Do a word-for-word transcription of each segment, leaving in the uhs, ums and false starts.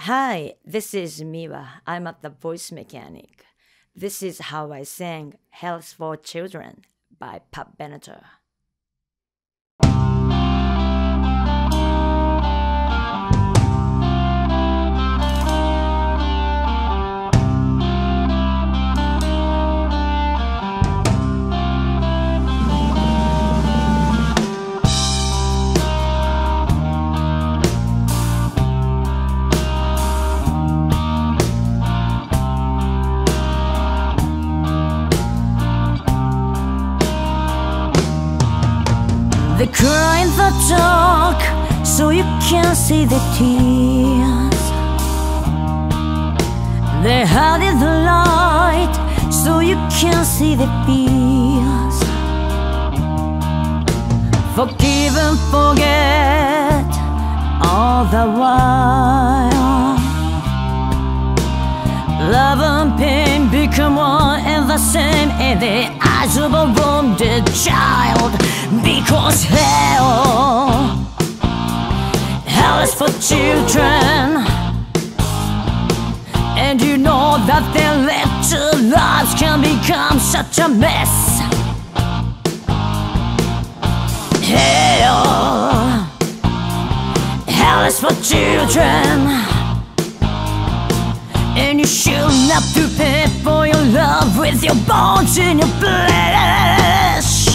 Hi, this is Miwa. I'm at the Voice Mechanic. This is how I sang Hell's for Children by Pat Benatar. They cry in the dark, so you can't see the tears. They hide in the light, so you can't see the fears. Forgive and forget all the while. Love and pain become one and the same in the eyes of a wounded child. Because hell, hell is for children, and you know that their little lives can become such a mess. Hell, hell is for children, and you should not prepare for your love with your bones in your flesh.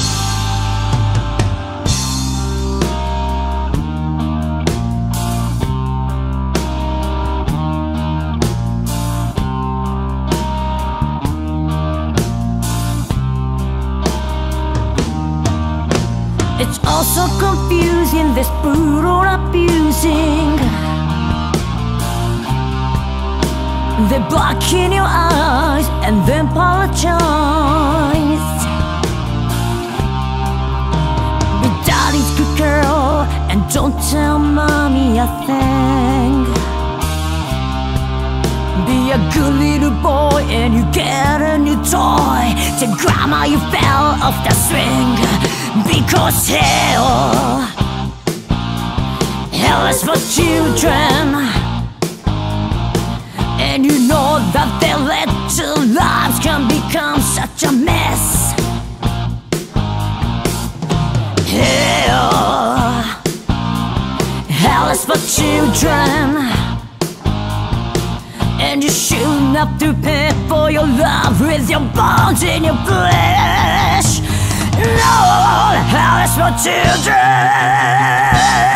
It's also confusing, this brutal abusing. They block in your eyes and then apologize. Be daddy's good girl and don't tell mommy a thing. Be a good little boy and you get a new toy. Tell grandma you fell off the swing. Because hell, hell is for children, and you know that their little lives can become such a mess. Hell, hell is for children, and you should not prepare for your love with your bones in your flesh. No, hell is for children.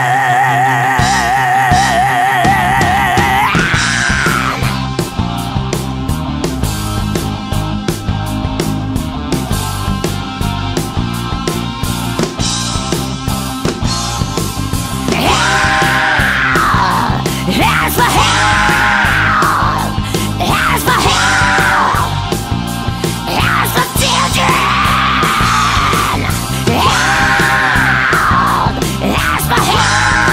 Hell's for hell. Hell's for hell. Hell's for children. Hell, hell's for hell.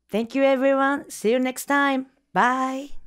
Thank you everyone. See you next time. Bye.